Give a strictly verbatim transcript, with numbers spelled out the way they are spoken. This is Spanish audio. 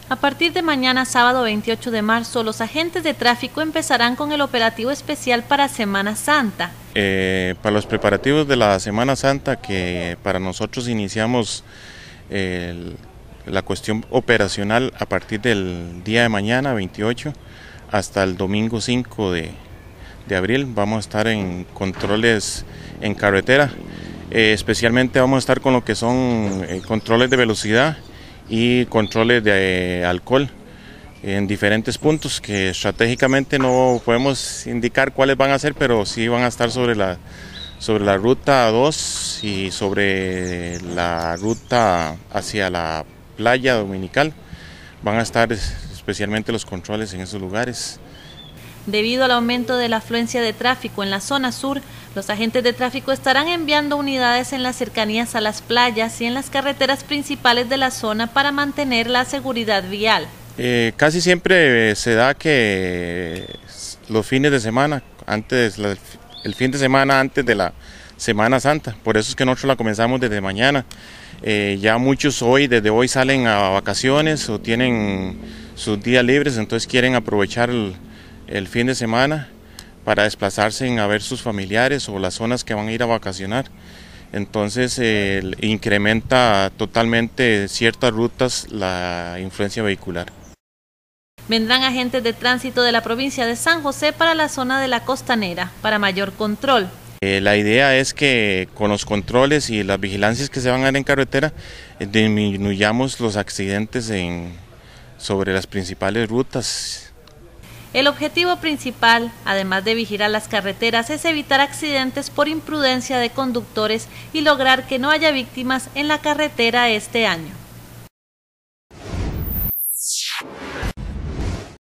A partir de mañana, sábado veintiocho de marzo, los agentes de tráfico empezarán con el operativo especial para Semana Santa. Eh, para los preparativos de la Semana Santa, que para nosotros iniciamos el, la cuestión operacional a partir del día de mañana, veintiocho, hasta el domingo cinco de, de abril, vamos a estar en controles en carretera. Eh, especialmente vamos a estar con lo que son eh, controles de velocidad y controles de eh, alcohol en diferentes puntos que estratégicamente no podemos indicar cuáles van a ser, pero sí van a estar sobre la, sobre la ruta dos y sobre la ruta hacia la playa dominical. Van a estar especialmente los controles en esos lugares. Debido al aumento de la afluencia de tráfico en la zona sur, los agentes de tráfico estarán enviando unidades en las cercanías a las playas y en las carreteras principales de la zona para mantener la seguridad vial. Eh, casi siempre se da que los fines de semana, antes la, el fin de semana antes de la Semana Santa, por eso es que nosotros la comenzamos desde mañana. Eh, ya muchos hoy, desde hoy salen a vacaciones o tienen sus días libres, entonces quieren aprovechar el el fin de semana para desplazarse a ver sus familiares o las zonas que van a ir a vacacionar. Entonces eh, incrementa totalmente ciertas rutas la influencia vehicular. Vendrán agentes de tránsito de la provincia de San José para la zona de la costanera para mayor control. Eh, la idea es que con los controles y las vigilancias que se van a dar en carretera eh, disminuyamos los accidentes en, sobre las principales rutas. El objetivo principal, además de vigilar las carreteras, es evitar accidentes por imprudencia de conductores y lograr que no haya víctimas en la carretera este año.